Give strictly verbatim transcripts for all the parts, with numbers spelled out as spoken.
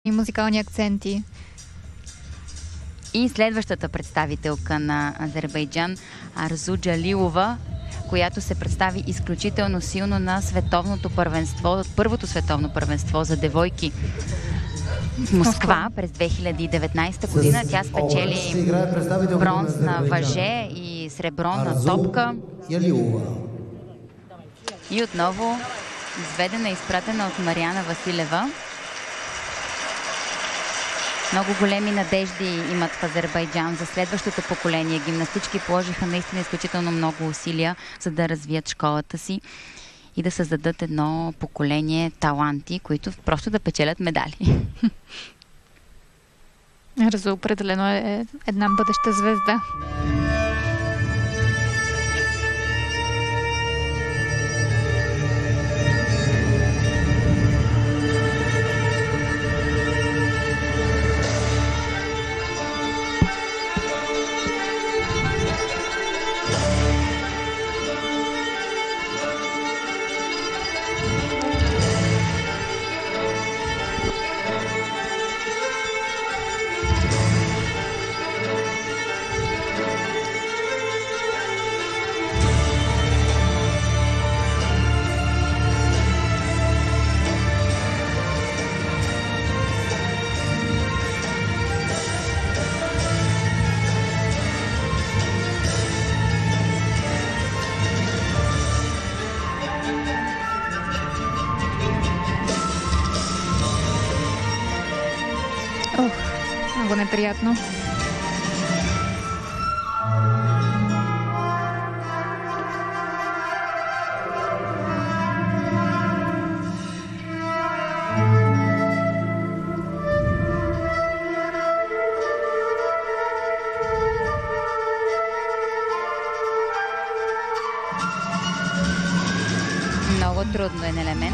и музикални акценти. И следващата представителка на Азербайджан, Арзу Джалилова, която се представи изключително силно на световното първенство, първото световно първенство за девойки в Москва през две хиляди и деветнадесета година. Тя спечели бронз на въже и сребро на топка. И отново изведена и изпратена от Мариана Василева. Много големи надежди имат в Азербайджан за следващото поколение. Гимнастички положиха наистина изключително много усилия, за да развият школата си и да създадат едно поколение таланти, които просто да печелят медали. Арзу определено е една бъдеща звезда. Ох, много неприятно. Много труден елемент.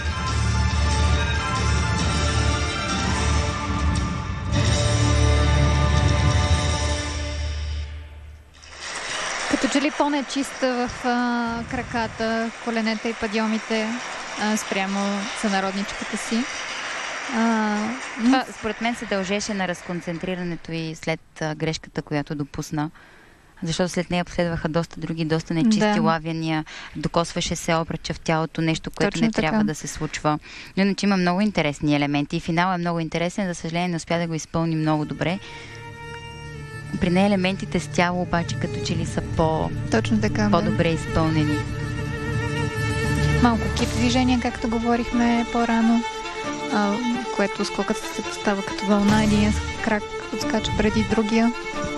Като че ли по-нечиста в а, краката, коленете и падьомите а, спрямо сънародничката си. А, Това според мен се дължеше на разконцентрирането и след а, грешката, която допусна. Защото след нея последваха доста други, доста нечисти да. лавяния, докосваше се обръча в тялото, нещо, което Точно не така. трябва да се случва. Но иначе има много интересни елементи и финалът е много интересен, за съжаление не успя да го изпълни много добре. При нея елементите с тяло обаче като че ли са по, Точно така, по-добре да. изпълнени. Малко кип движение, както говорихме по-рано, а, което скокът се поставя като вълна, един крак отскача преди другия.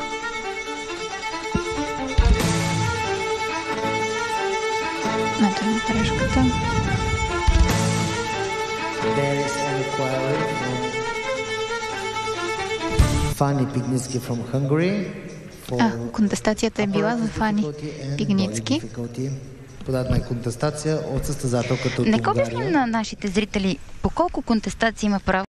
Ето на трешката. Фани Пигницки from Hungary. А, контестацията е била за Фани Пигницки. Подадена контестация от състезателката от Нека Унгария. обясним на нашите зрители по колко контестации има право